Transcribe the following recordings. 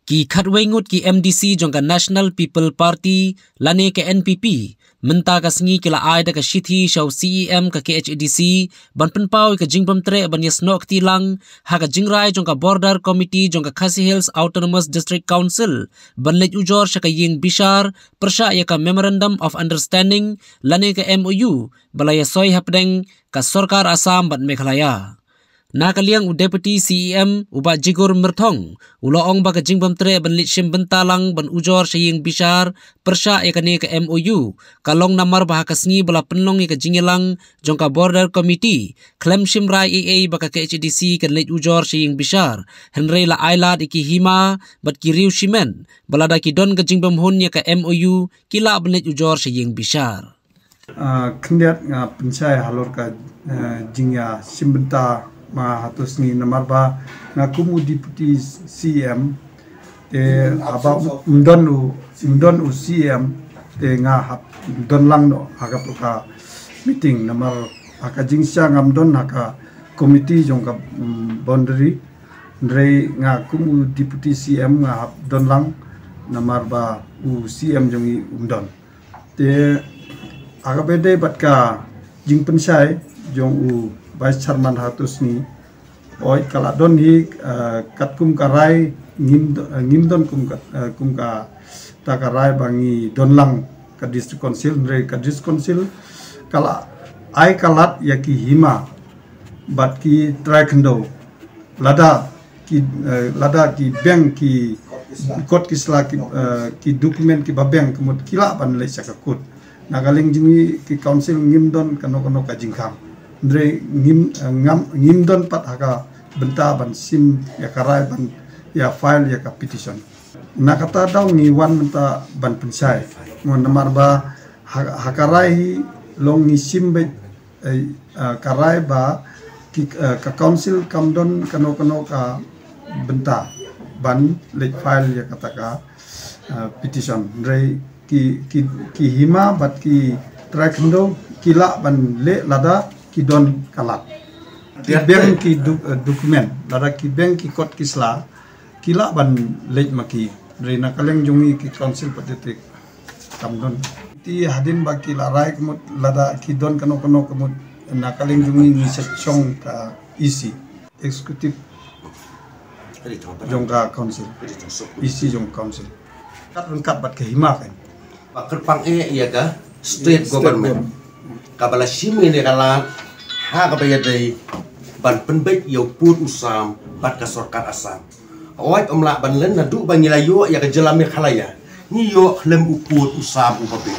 ki khatwengut ki MDC jongka National People Party lane ke NPP menta ka sngi kila ai da ka shithi shaw CEM ka KHADC ban penpau ka jingbam tre ban yasno kti lang ha ka jingrai jongka Border Committee jongka Khasi Hills Autonomous District Council ban lej ujor shaka ying bishar persha ya ka Memorandum of Understanding lane ka MOU balaya soy hapdeng ka Sarkar Assam ban Meghalaya. Nakaliang u Deputy CEM uba jigur merthong uloong ba ka jingbam tre ban litshim bentalang ban ujor saying bishar persha ekane ka MOU kalong namar bah kasngi bala penlong ka jingilang jongka Border Committee klem shimrai AA ba ka KHDC kan lit ujor saying bishar henry la ailad iki hima bat ki riu shimen balada ki don ka jingbam hun ya ka MOU kila ban lit ujor saying bishar kendiat nga pensai halor ka jingya simbenta ma hatus ni namar ba nga kumu Deputy CM te aba undon u CM te nga hap don lang no aga ka meeting namar aka jingsa ngam don aka committee jong ka boundary ndrei nga kumu Deputy CM nga hap don lang namar ba u CM jong i undon te aga bede bat ka jing pensai jong u Vice Chairman hatus ni oi kala don hi kat kum karai ngim don kum ka ta karai bangi don lang ka district council re ka district council kala ai kalat ya ki hima bat ki trakendo lada ki bank ki kot ki sla ki dokumen ki babeng kemut kila ban le sakakut nagaling jingi ki council ngim don kano ka jingkam Andre ngim don pat haka benta ban sim ya karai ban ya file ya ka petition. Nakata daw ni wan benta ban pensai. Mon namar ba hakarai long ni sim be karai ba ka council kamdon kano ka benta ban late file ya kata ka petition. Andre ki hima bat ki trakendo kila ban le lada ki don kalat ki bank ki dokumen lada ki bank ki kot kisla kila ban lej maki rena kaleng jungi ki council patetik kamdon ti hadin baki larai kemut lada ki don kano kemut na kaleng jungi ni sechong ka isi executive jongka council isi jong council kat lengkap bat ke hima kan kerpang iya ga state government kabala shimi ne kala ha ka bayadai ban penbait yau put usam bat ka Sarkar Assam oi omla ban len na du ban yilayo ya ka jelame khalaya ni yo lem uput usam ubabe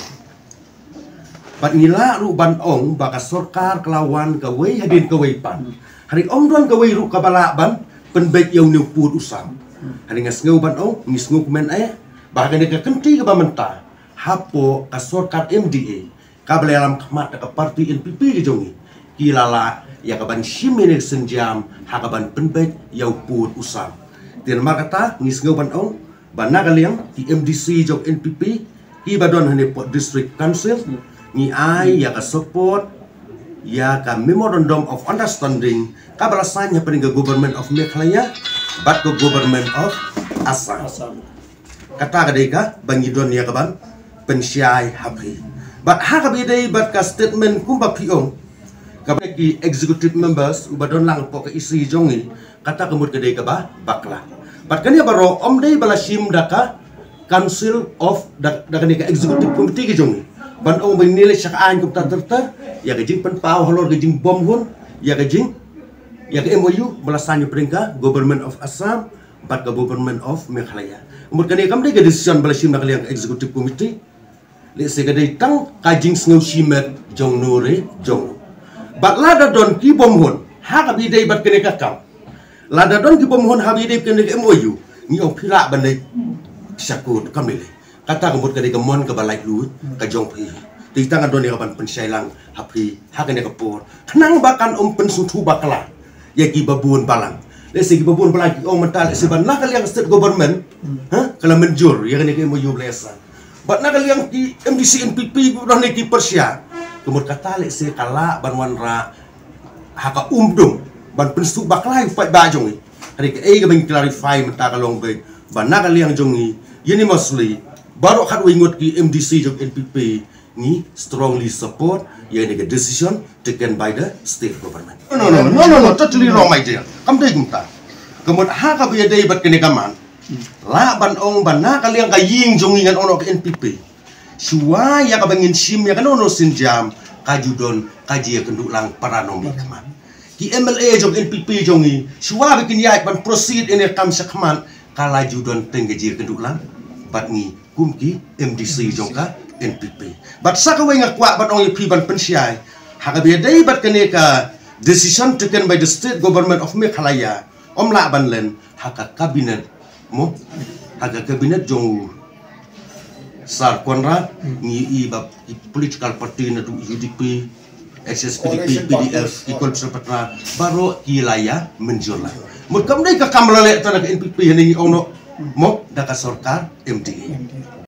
bat ngila ru ban ong ba ka Sarkar kelawan ka wei hadin ka wei pan hari ong don ka wei ru ka bala ban penbait yau ni uput usam hari ngasngeu ban ong ngisngu kumen ay ba ka ne ka kenti ka ba menta hapo ka Sarkar MDA kabel alam khmat ka parti NPP ke jongi kilala ya kaban shimene senjam hakaban penbet yau put usam tin markata ngisngeu ban ong banagaliang ti MDC jok NPP ki badon hane pot district council ni ai ya ka support ya ka memorandum of understanding kabalasanya pening government of Meghalaya bat ko government of Assam kata kadeka bangidon ya kaban pensyai habri but hakabidai bat ka statement kumba piong kabaki ki executive members ubadon lang po ka isi jongi kata kemut kedai ka ba bakla bat kanya baro omdai balasim daka council of daka ni ka executive committee ki jongi ban ong binile syak an kup terter ya ka jing penpau holor ka jing bom hun ya ka jing ya ka MOU balasanyo peringka government of Assam bat ka government of Meghalaya umur kanya kamdai ka decision balasim daka yang executive committee le segadai tang kajing sneu shimet jong nure jong bat lada don ki bom hon ha ka bidai bat kene ka kam lada don ki bom hon ha bidai kene ka MOU ni ong phila ban le syakut kamile kata kemut ka mon ka balai lu ka jong phi ti tang don ni ka ban pensai lang ha phi ha kene ka por nang bakan pensutu bakala ya ki babun balang le se ki babun balang ki ong mental se ban nakal yang state government ha kala menjur ya kene ka MOU lesa bat nakal yang di MDC NPP udah neki Persia kemur kata lek se kala ban wanra haka umdum ban pensu baklai fai bajong hari ke ga ben clarify menta kalong be bana kaliang jongi yeni mostly baru khat wingot ki MDC jong NPP ni strongly support yani ke decision taken by the state government. No, totally wrong my dear. Kam dai gumta. Kemud ha ka biya dai bat kene kaman. La ban ong bana kaliang kaying jongi ngan ono ke NPP. Suwa ya ka bangin sim ya kan ono sinjam kajudon kaji kenduk lang paranomi kaman. Ki MLA jong NPP jongi suwa bikin ya ban proceed ini kam sakman kala judon tenggeji kenduk lang bat ngi kumki MDC jongka NPP. Bat sakawe ngakwa bat ong pi ban pensiai. Haka biya dai bat kene ka decision taken by the state government of Meghalaya. Omla ban len haka kabinet mo haka kabinet jong Sar Konrad ni ibab political party na du UDP SSPDP PDF ikon sepatra baru kilaya menjurlah mud kam dai ka kamlale tanah NPP hani ono mo daka sarkar MDA